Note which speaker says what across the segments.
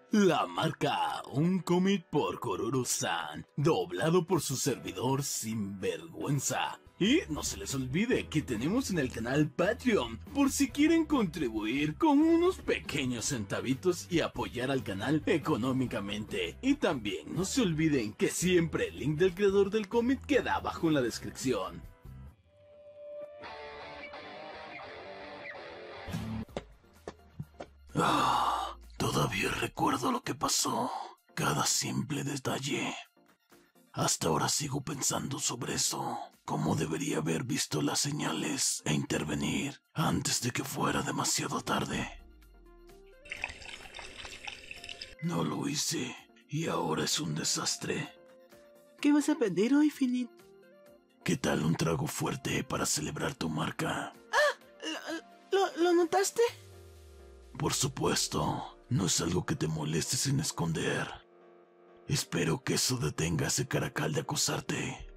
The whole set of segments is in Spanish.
Speaker 1: La marca, un cómic por Kororo-san, doblado por su servidor Sinvergüenza. Y no se les olvide que tenemos en el canal Patreon, por si quieren contribuir con unos pequeños centavitos y apoyar al canal económicamente. Y también no se olviden que siempre el link del creador del cómic queda abajo en la descripción. Todavía recuerdo lo que pasó, cada simple detalle. Hasta ahora sigo pensando sobre eso, cómo debería haber visto las señales e intervenir antes de que fuera demasiado tarde. No lo hice y ahora es un desastre.
Speaker 2: ¿Qué vas a pedir hoy, Finit?
Speaker 1: ¿Qué tal un trago fuerte para celebrar tu marca?
Speaker 2: ¿Lo notaste?
Speaker 1: Por supuesto, no es algo que te molestes en esconder. Espero que eso detenga a ese caracal de acosarte.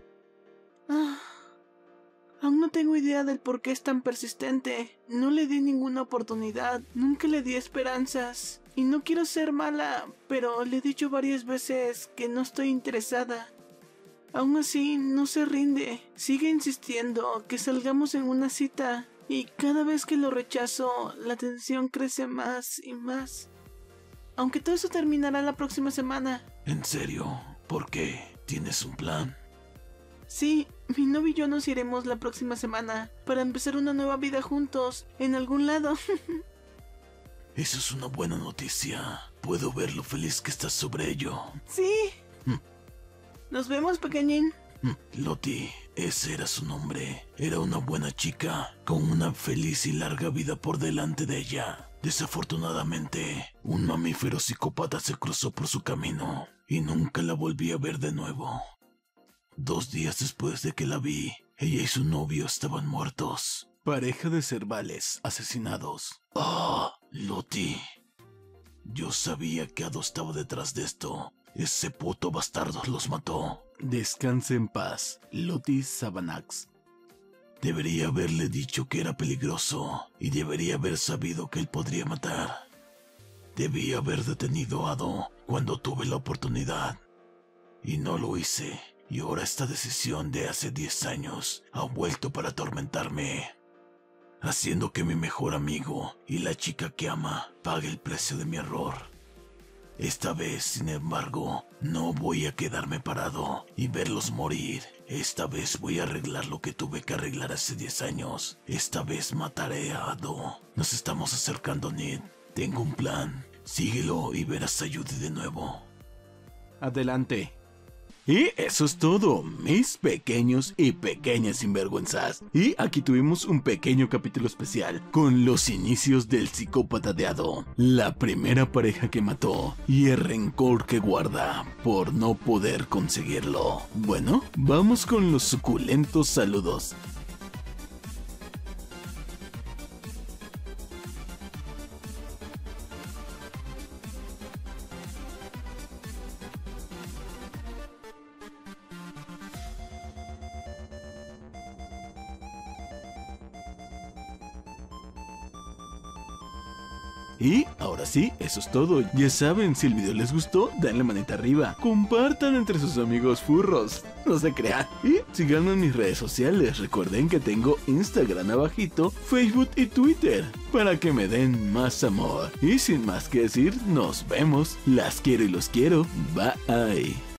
Speaker 2: Aún no tengo idea del por qué es tan persistente. No le di ninguna oportunidad, nunca le di esperanzas. Y no quiero ser mala, pero le he dicho varias veces que no estoy interesada. Aún así, no se rinde. Sigue insistiendo que salgamos en una cita. Y cada vez que lo rechazo, la tensión crece más y más. Aunque todo eso terminará la próxima semana.
Speaker 1: ¿En serio? ¿Por qué? ¿Tienes un plan?
Speaker 2: Sí, mi novio y yo nos iremos la próxima semana para empezar una nueva vida juntos, en algún lado.
Speaker 1: Eso es una buena noticia. Puedo ver lo feliz que estás sobre ello.
Speaker 2: Sí. Nos vemos, pequeñín.
Speaker 1: Lottie, ese era su nombre. Era una buena chica, con una feliz y larga vida por delante de ella. Desafortunadamente, un mamífero psicópata se cruzó por su camino y nunca la volví a ver de nuevo. 2 días después de que la vi, ella y su novio estaban muertos. Pareja de cervales asesinados. Lottie. Yo sabía que Ado estaba detrás de esto. Ese puto bastardo los mató. Descanse en paz, Lottie Savanax. Debería haberle dicho que era peligroso y debería haber sabido que él podría matar. Debía haber detenido a Ado cuando tuve la oportunidad. Y no lo hice. Y ahora esta decisión de hace 10 años ha vuelto para atormentarme, haciendo que mi mejor amigo y la chica que ama pague el precio de mi error. Esta vez, sin embargo, no voy a quedarme parado y verlos morir. Esta vez voy a arreglar lo que tuve que arreglar hace 10 años. Esta vez mataré a Ado. Nos estamos acercando, Ned. Tengo un plan. Síguelo y verás a Judy de nuevo. Adelante. Y eso es todo, mis pequeños y pequeñas sinvergüenzas. Y aquí tuvimos un pequeño capítulo especial con los inicios del psicópata de Ado, la primera pareja que mató y el rencor que guarda por no poder conseguirlo. Bueno, vamos con los suculentos saludos. Y ahora sí, eso es todo. Ya saben, si el video les gustó, denle manita arriba. Compartan entre sus amigos furros. No se crean. Y síganme en mis redes sociales. Recuerden que tengo Instagram abajito, Facebook y Twitter, para que me den más amor. Y sin más que decir, nos vemos. Las quiero y los quiero. Bye.